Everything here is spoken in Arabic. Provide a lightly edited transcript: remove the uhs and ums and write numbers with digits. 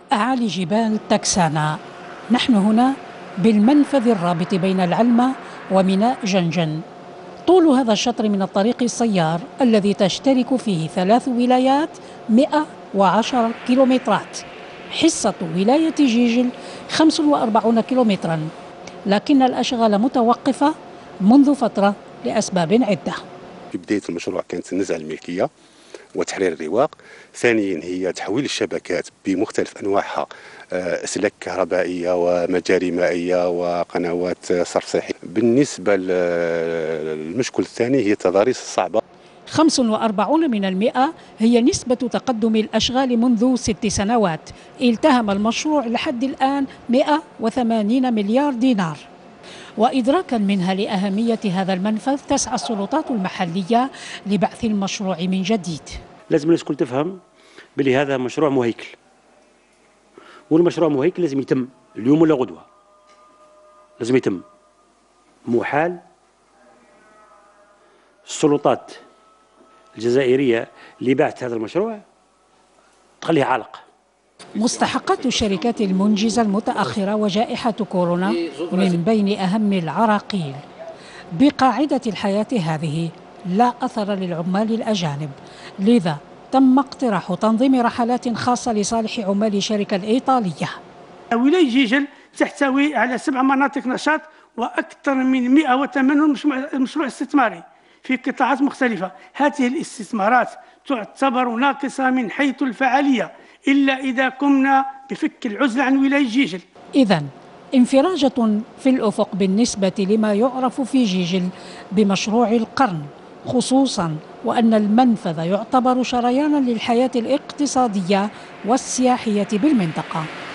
أعالي جبال تكسانا. نحن هنا بالمنفذ الرابط بين العلمة وميناء جنجن. طول هذا الشطر من الطريق السيار الذي تشترك فيه 3 ولايات 110 كيلومترات. حصة ولاية جيجل 45 كيلومترا، لكن الأشغال متوقفة منذ فترة لأسباب عدة. في بداية المشروع كانت نزع الملكية وتحرير الرواق، ثانيا هي تحويل الشبكات بمختلف أنواعها، أسلاك كهربائية ومجاري مائية وقنوات صرف صحي. بالنسبة للمشكل الثاني هي التضاريس الصعبة. 45% هي نسبة تقدم الأشغال منذ 6 سنوات. التهم المشروع لحد الآن 180 مليار دينار. وإدراكا منها لأهمية هذا المنفذ تسعى السلطات المحلية لبعث المشروع من جديد. لازم الناس الكل تفهم بلي هذا مشروع مهيكل، والمشروع مهيكل لازم يتم اليوم ولا غدوة، لازم يتم. محال السلطات الجزائرية اللي باعت هذا المشروع تخليه عالق. مستحقات الشركات المنجزة المتأخرة وجائحة كورونا من بين أهم العراقيل. بقاعدة الحياة هذه لا أثر للعمال الأجانب، لذا تم اقتراح تنظيم رحلات خاصة لصالح عمال الشركة الإيطالية. ولاية جيجل تحتوي على 7 مناطق نشاط وأكثر من 180 مشروع استثماري في قطاعات مختلفة. هذه الاستثمارات تعتبر ناقصة من حيث الفعالية إلا إذا قمنا بفك العزلة عن ولاية جيجل. إذن انفراجة في الأفق بالنسبة لما يعرف في جيجل بمشروع القرن، خصوصا وأن المنفذ يعتبر شريانا للحياة الاقتصادية والسياحية بالمنطقة.